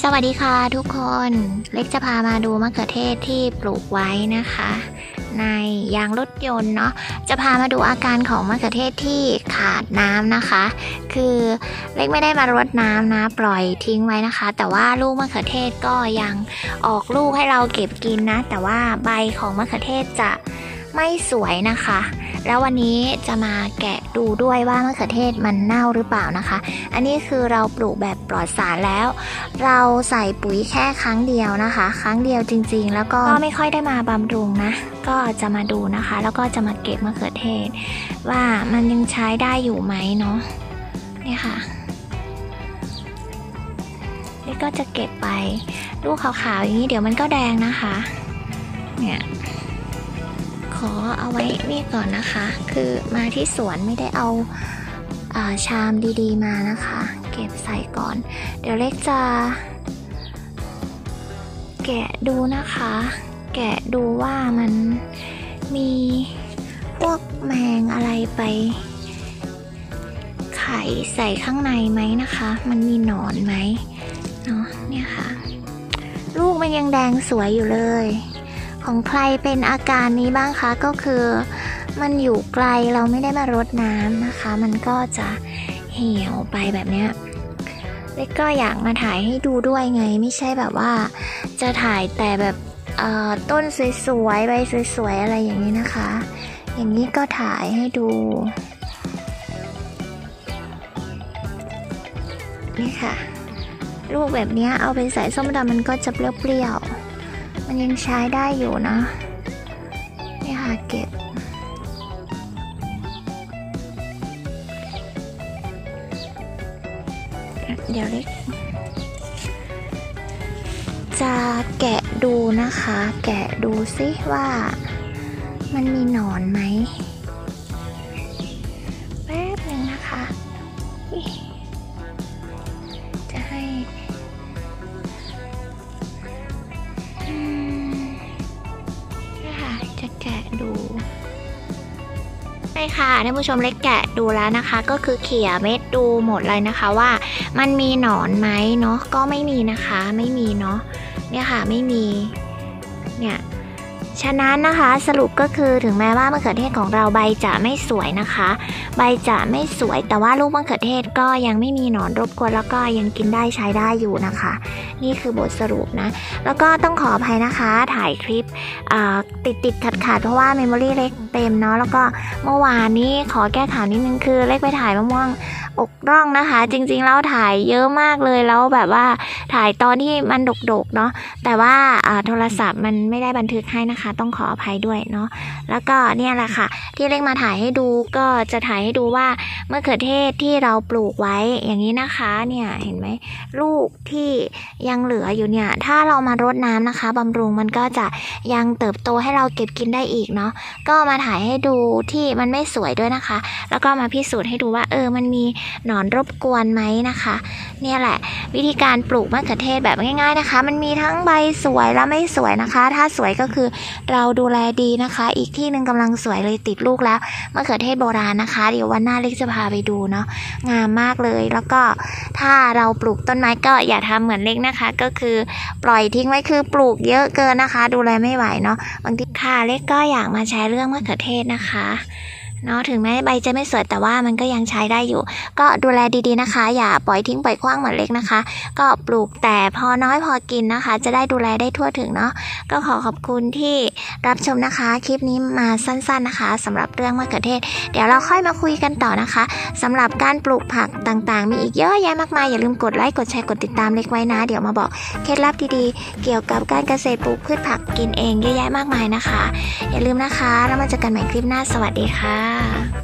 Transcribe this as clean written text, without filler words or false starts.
วัสดีค่ะทุกคนเล็กจะพามาดูมะเขือเทศที่ปลูกไว้นะคะในยางรถยนต์เนาะจะพามาดูอาการของมะเขือเทศที่ขาดน้ำนะคะคือเล็กไม่ได้มารดน้ำนะปล่อยทิ้งไว้นะคะแต่ว่าลูกมะเขือเทศก็ยังออกลูกให้เราเก็บกินนะแต่ว่าใบของมะเขือเทศจะไม่สวยนะคะแล้ววันนี้จะมาแกะดูด้วยว่ามะเขือเทศมันเน่าหรือเปล่านะคะอันนี้คือเราปลูกแบบปลอดสารแล้วเราใส่ปุ๋ยแค่ครั้งเดียวนะคะครั้งเดียวจริงๆแล้วก็ไม่ค่อยได้มาบำรุงนะก็จะมาดูนะคะแล้วก็จะมาเก็บมะเขือเทศว่ามันยังใช้ได้อยู่ไหมเนาะนี่ค่ะนี่ก็จะเก็บไปลูกขาวๆอย่างนี้เดี๋ยวมันก็แดงนะคะเนี่ยขอเอาไว้นี่ก่อนนะคะคือมาที่สวนไม่ได้เอาชามดีๆมานะคะเก็บใส่ก่อนเดี๋ยวเล็กจะแกะดูนะคะแกะดูว่ามันมีพวกแมงอะไรไปไข่ใส่ข้างในไหมนะคะมันมีหนอนไหมเนาะเนี่ยค่ะลูกมันยังแดงสวยอยู่เลยของใครเป็นอาการนี้บ้างคะก็คือมันอยู่ไกลเราไม่ได้มารดน้ำนะคะมันก็จะเหี่ยวไปแบบเนี้ยเล็กก็อยากมาถ่ายให้ดูด้วยไงไม่ใช่แบบว่าจะถ่ายแต่แบบต้นสวยๆใบสวยๆอะไรอย่างนี้นะคะอย่างนี้ก็ถ่ายให้ดูนี่ค่ะลูกแบบนี้เอาไปใส่ส้มตำมันก็จะเปรี้ยวมันยังใช้ได้อยู่นะนี่ค่ะเก็บเดี๋ยวเล็กจะแกะดูนะคะแกะดูซิว่ามันมีหนอนไหมแป๊บนึงนะคะจะให้จะแกะดูใช่ค่ะท่านผู้ชมเล็กแกะดูแล้วนะคะก็คือเขี่ยเม็ดดูหมดเลยนะคะว่ามันมีหนอนไหมเนาะก็ไม่มีนะคะไม่มีเนาะเนี่ยค่ะไม่มีเนี่ยฉะนั้นนะคะสรุปก็คือถึงแม้ว่ามะเขือเทศของเราใบจะไม่สวยนะคะใบจะไม่สวยแต่ว่าลูกมะเขือเทศก็ยังไม่มีหนอนรบกวนแล้วก็ยังกินได้ใช้ได้อยู่นะคะนี่คือบทสรุปนะแล้วก็ต้องขออภัยนะคะถ่ายคลิปติดขัดเพราะว่าเมมโมรี่เล็กเต็มเนาะแล้วก็เมื่อวานนี้ขอแก้ข่าวนิดนึงคือเล็กไปถ่ายมะม่วงอกร่องนะคะจริงๆแล้วถ่ายเยอะมากเลยแล้วแบบว่าถ่ายตอนที่มันดกๆเนาะแต่ว่าโทรศัพท์มันไม่ได้บันทึกให้นะคะต้องขออภัยด้วยเนาะแล้วก็เนี่ยแหละค่ะที่เล็กมาถ่ายให้ดูก็จะถ่ายให้ดูว่ามะเขือเทศที่เราปลูกไว้อย่างนี้นะคะเนี่ยเห็นไหมลูกที่ยังเหลืออยู่เนี่ยถ้าเรามารดน้ำนะคะบำรุงมันก็จะยังเติบโตให้เราเก็บกินได้อีกเนาะก็มาถ่ายให้ดูที่มันไม่สวยด้วยนะคะแล้วก็มาพิสูจน์ให้ดูว่ามันมีหนอนรบกวนไหมนะคะเนี่ยแหละวิธีการปลูกมะเขือเทศแบบง่ายๆนะคะมันมีทั้งใบสวยและไม่สวยนะคะถ้าสวยก็คือเราดูแลดีนะคะอีกที่หนึ่งกำลังสวยเลยติดลูกแล้วมะเขือเทศโบราณนะคะเดี๋ยววันหน้าเล็กจะพาไปดูเนาะงามมากเลยแล้วก็ถ้าเราปลูกต้นไม้ก็อย่าทำเหมือนเล็กนะคะก็คือปล่อยทิ้งไว้คือปลูกเยอะเกินนะคะดูแลไม่ไหวเนาะบางทีค่ะเล็กก็อยากมาแชร์เรื่องมะเขือเทศนะคะเนาะถึงแม้ใบจะไม่สวยแต่ว่ามันก็ยังใช้ได้อยู่ก็ดูแลดีๆนะคะอย่าปล่อยทิ้งปล่อยขว้างเหมือนเล็กนะคะก็ปลูกแต่พอน้อยพอกินนะคะจะได้ดูแลได้ทั่วถึงเนาะก็ขอขอบคุณที่รับชมนะคะคลิปนี้มาสั้นๆนะคะสำหรับเรื่องมะเขือเทศเดี๋ยวเราค่อยมาคุยกันต่อนะคะสำหรับการปลูกผักต่างๆมีอีกเยอะแยะมากมายอย่าลืมกดไลค์กดแชร์กดติดตามเล็กไว้นะเดี๋ยวมาบอกเคล็ดลับดีๆเกี่ยวกับการเกษตรปลูกพืชผักกินเองเยอะแยะมากมายนะคะอย่าลืมนะคะแล้วมาเจอกันใหม่คลิปหน้าสวัสดีค่ะ